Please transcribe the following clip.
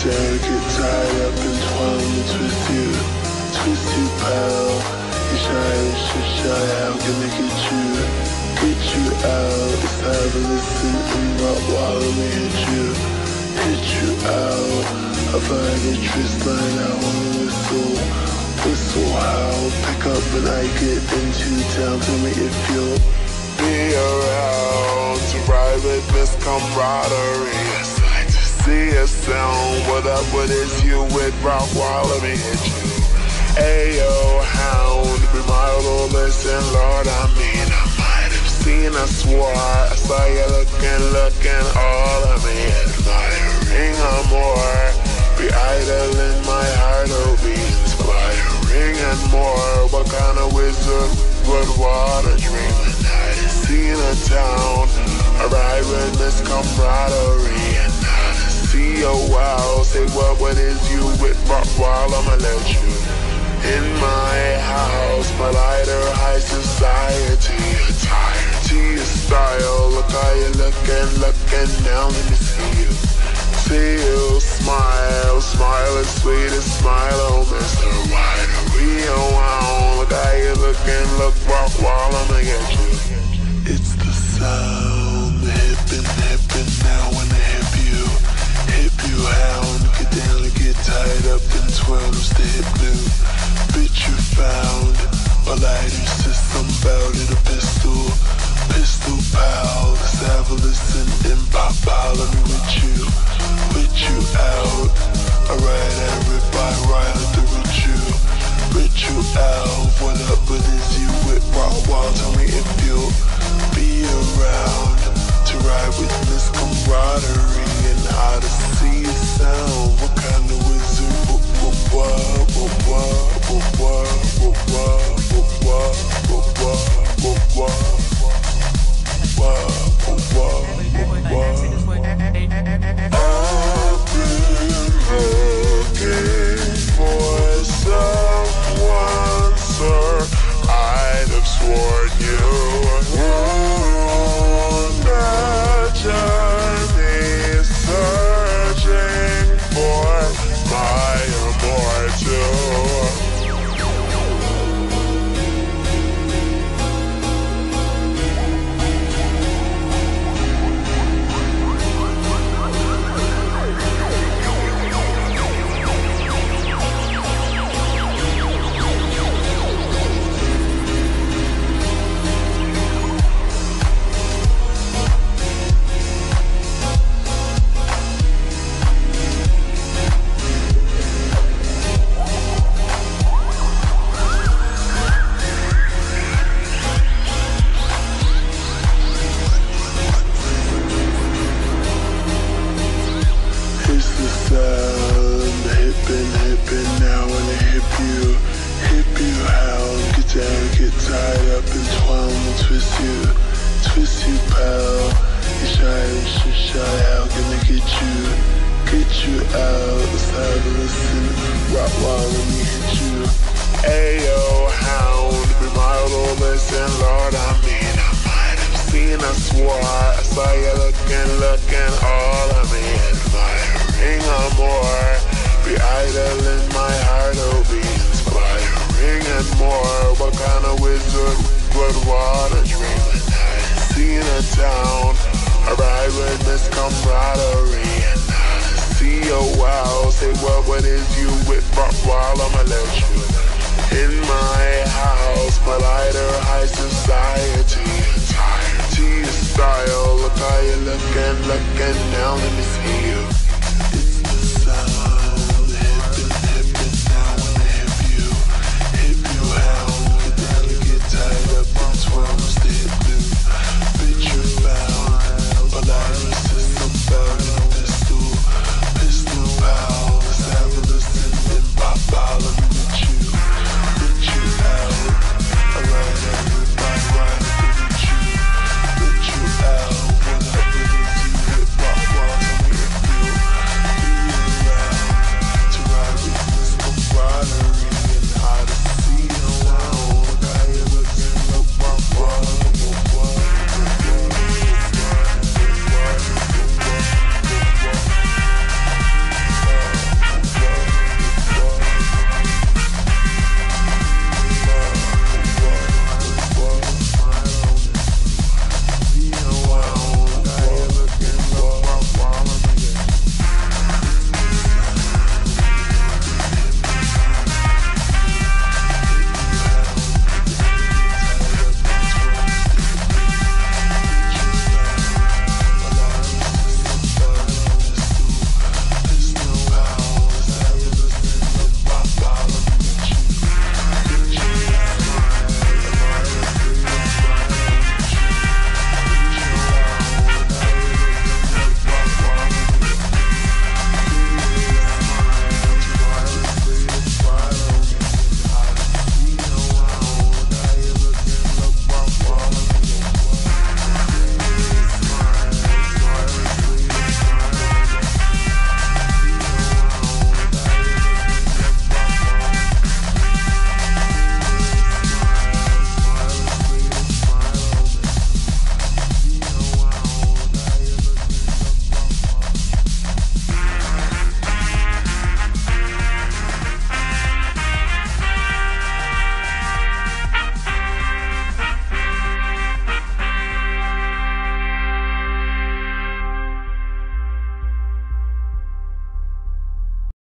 down, get tied up and twine and twist you, pal. You shy, how can I get you out? It's time to listen and rock while let me hit you out. I find interest line, I wanna whistle how. Pick up when I get into town to make it feel. Be around to ride with this camaraderie. It's like to see a sound. What up, what is you with rock while let me hit you. Ayo, hound, be mild, listen, Lord, I might have seen, I swore, I saw you looking, all of me admiring, or more, be idle in my heart, oh, be inspiring, and more, what kind of wizard would water dreaming, I had seen a town, arrive with this camaraderie, and now to see, oh, wow, say what is you with rock while I'ma let you. In my house, my lighter high society attire to your style. Look how you looking now, let me see you smile, smile as sweet as smile, oh Mr. Wider, real wow. Look how you look while I'ma get you. It's the sound, the hippin', now when I hip you hound. Get down and get tied up in 12s to hip new. Bitch you found, a lighter system bout in a pistol pal. Let's have a listen and pop let me with you out. Alright, I rip, I ride at the with you out. What up, what is you with rock wild? Tell me if you'll be around to ride with this camaraderie and how to see it sound. What kind of wizard, I've been looking for someone, sir. I'd have sworn you on that journey, searching for my immortal. Now when I hip you hound. Get down, get tied up and twine and twist you pal. You shy, how can I get you out? Let's have a listen, rock while let me hit you. Ayo, hound, be mild, listen, Lord, I might have seen, I swore, I saw you looking, all of me admiring, or more. Be idle in my heart, oh, be inspiring and more. What kind of wizard would water dreaming? I had seen a town, arrive with this camaraderie, and now to see, oh wow. Say what is you with rock while I'ma let you. In my house, my lighter high society attire to your style. Look how you looking now, let me see you.